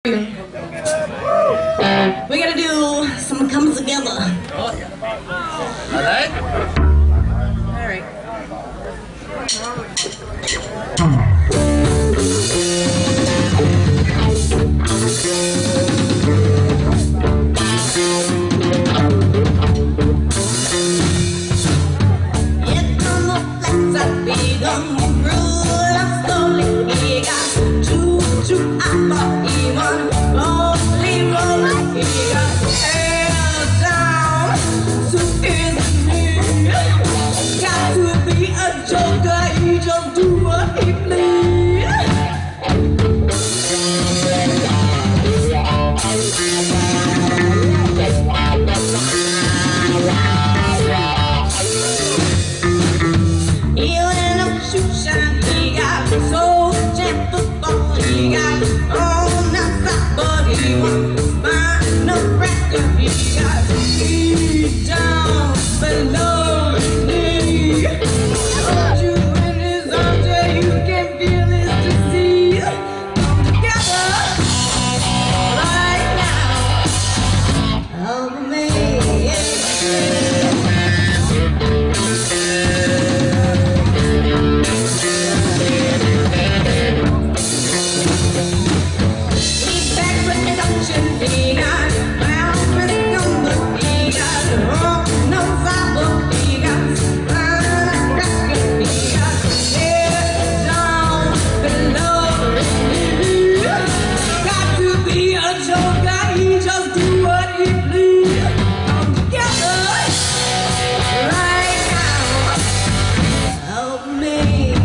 We're gonna do some comes together. Oh, yeah. All right. All right. It on the flats that big on the road, I'm slowly he got choo-choo, I thought he was lonely, roll, he got held down, so easily. Got to be a joker, he just do what he please. Even a shoe shine, he got so gentle, he got on the side, but he won't find no pressure. He got feet down below his knee. Hold you in his arms till you can feel his disease. Come together right now over me. He's back with induction, he got round with number, he got no sidebook, he got fine rescue, he got head down below his knee. Got to be a joker, he just do what he please. Come together right now, help me.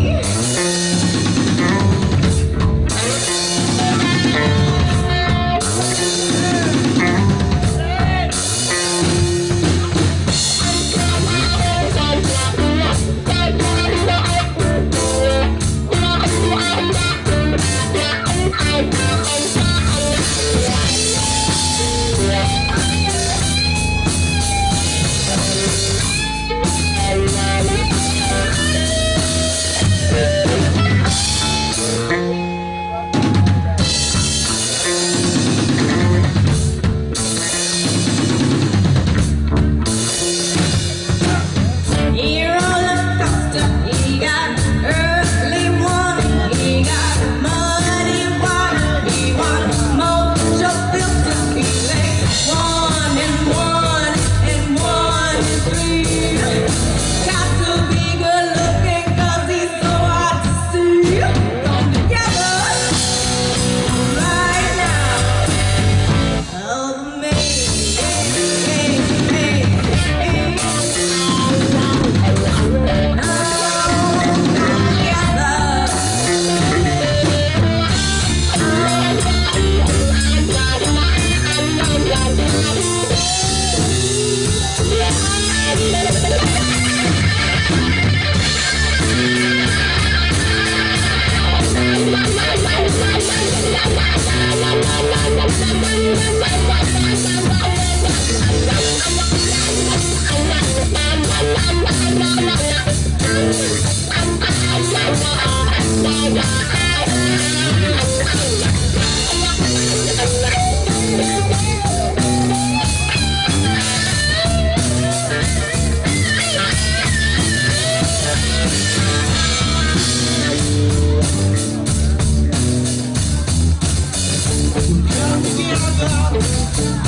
He roller coaster, he got early morning, he got muddy water, he want mojo filter, he lay 1 and 1 and 1 and 3. Got to be good looking 'cause he's so hard to see. Come together right now over me. Come together